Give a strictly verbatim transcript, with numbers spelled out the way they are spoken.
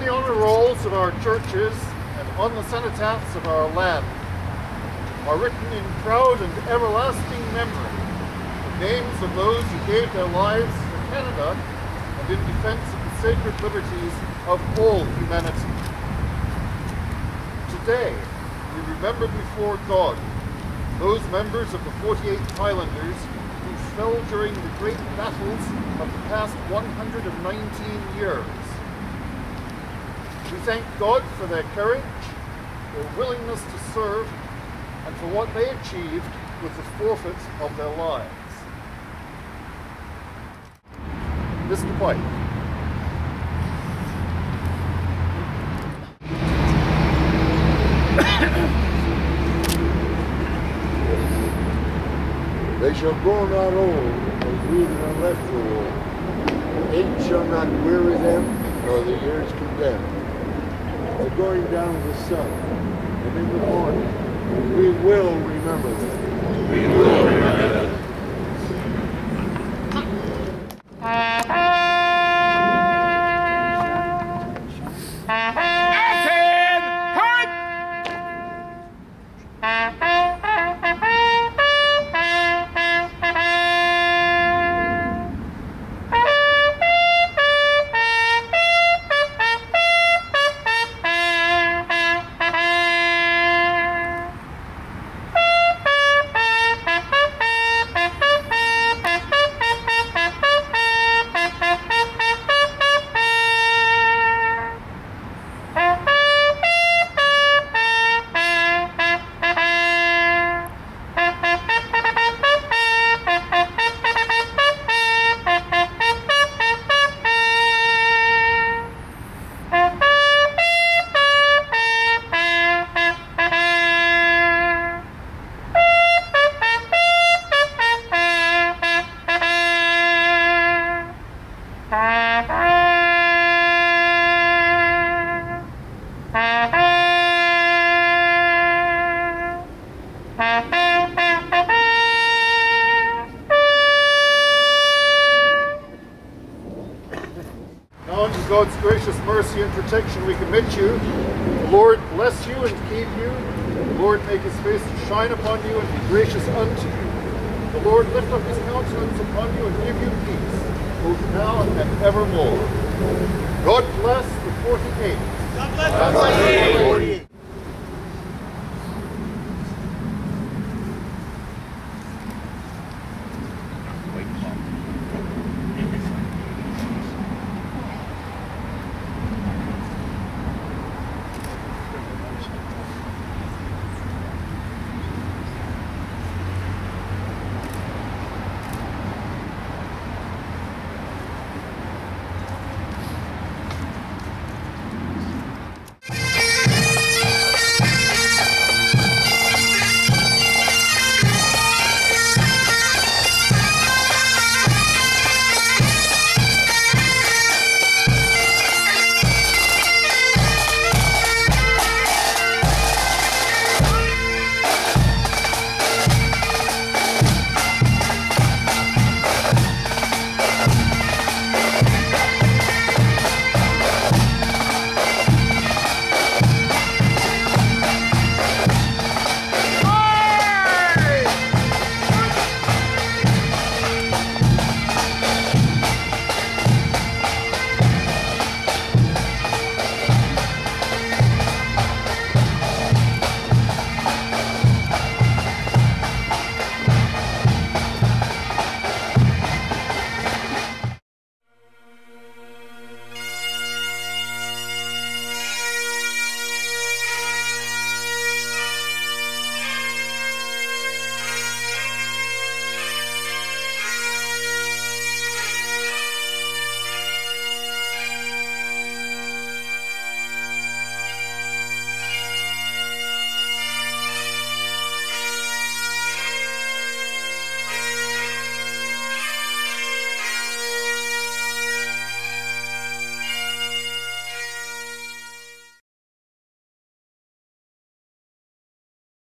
the honour rolls of our churches and on the cenotaphs of our land are written in proud and everlasting memory the names of those who gave their lives for Canada and in defence of the sacred liberties of all humanity. Today, we remember before God those members of the forty-eighth Highlanders who fell during the great battles of the past one hundred nineteen years. We thank God for their courage, their willingness to serve, and for what they achieved with the forfeit of their lives. Mister White. They shall grow not old, as we that are left for old. Age shall not weary them, nor the years condemn. The going down of the sun, and in the morning, we will remember them. We will remember them. Now unto God's gracious mercy and protection we commit you. The Lord bless you and keep you. The Lord make his face to shine upon you and be gracious unto you. The Lord lift up his countenance upon you and give you peace, both now and evermore. God bless the forty-eighth. God bless the forty-eighth.